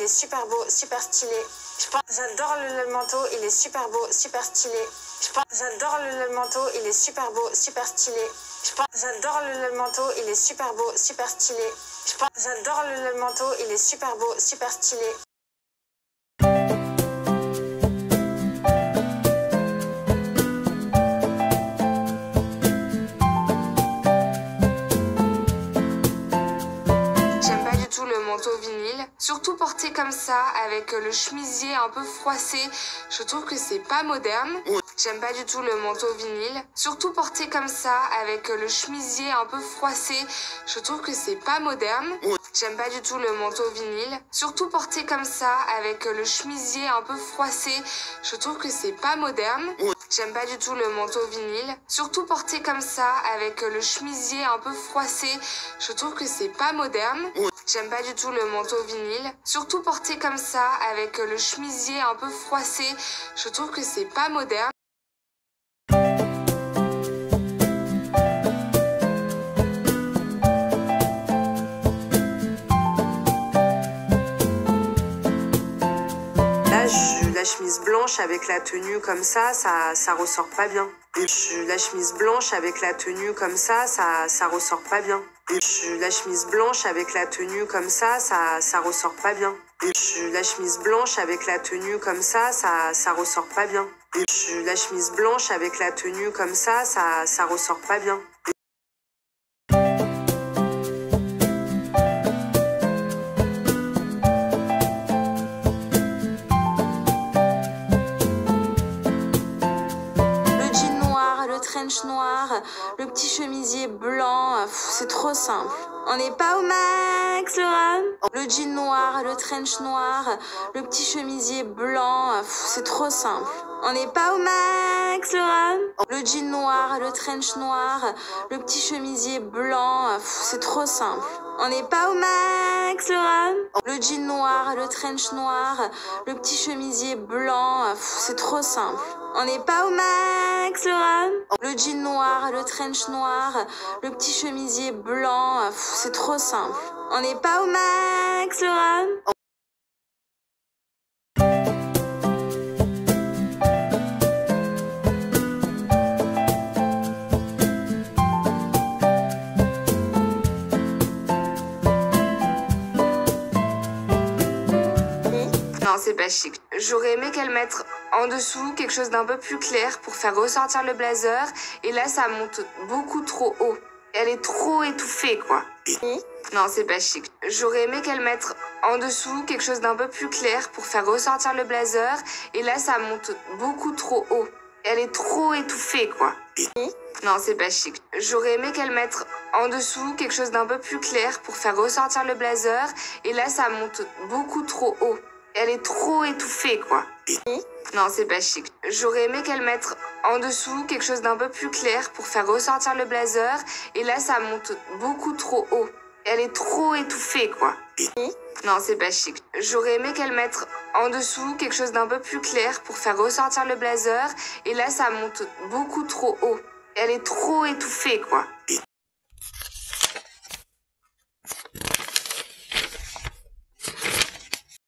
est super beau, super stylé. J'adore le manteau, il est super beau, super stylé. J'adore le manteau, il est super beau, super stylé. J'adore le manteau, il est super beau, super stylé. J'adore le manteau, il est super beau, super stylé. J'aime pas du tout le manteau vinyle, surtout porté comme ça, avec le chemisier un peu froissé, je trouve que c'est pas moderne. J'aime pas du tout le manteau vinyle, surtout porté comme ça, avec le chemisier un peu froissé, je trouve que c'est pas moderne. J'aime pas du tout le manteau vinyle, surtout porté comme ça, avec le chemisier un peu froissé, je trouve que c'est pas moderne. J'aime pas du tout le manteau vinyle, surtout porté comme ça, avec le chemisier un peu froissé, je trouve que c'est pas moderne. J'aime pas du tout le manteau vinyle, surtout porté comme ça, avec le chemisier un peu froissé, je trouve que c'est pas moderne. La chemise blanche avec la tenue comme ça ressort pas bien. La chemise blanche avec la tenue comme ça ressort pas bien. La chemise blanche avec la tenue comme ça ressort pas bien. La chemise blanche avec la tenue comme ça ressort pas bien. La chemise blanche avec la tenue comme ça ressort pas bien. Trench noir, le petit chemisier blanc, c'est trop simple. On n'est pas au max, Laura. Le jean noir, le trench noir, le petit chemisier blanc, c'est trop simple. On n'est pas au max, Laura. Le jean noir, le trench noir, le petit chemisier blanc, c'est trop simple. On n'est pas au max, Laura. Le jean noir, le trench noir, le petit chemisier blanc, c'est trop simple. On n'est pas au max, Laura. Le jean noir, le trench noir, le petit chemisier blanc, c'est trop simple. On n'est pas au max, Laura. Non, c'est pas chic. J'aurais aimé qu'elle mette en dessous quelque chose d'un peu plus clair pour faire ressortir le blazer. Et là, ça monte beaucoup trop haut. Elle est trop étouffée, quoi. Non, c'est pas chic. J'aurais aimé qu'elle mette en dessous quelque chose d'un peu plus clair pour faire ressortir le blazer. Et là, ça monte beaucoup trop haut. Elle est trop étouffée, quoi. Non, c'est pas chic. J'aurais aimé qu'elle mette en dessous quelque chose d'un peu plus clair pour faire ressortir le blazer. Et là, ça monte beaucoup trop haut. Elle est trop étouffée, quoi. Non, c'est pas chic. J'aurais aimé qu'elle mette en dessous quelque chose d'un peu plus clair pour faire ressortir le blazer. Et là, ça monte beaucoup trop haut. Elle est trop étouffée, quoi. Non, c'est pas chic. J'aurais aimé qu'elle mette en dessous quelque chose d'un peu plus clair pour faire ressortir le blazer. Et là, ça monte beaucoup trop haut. Elle est trop étouffée, quoi.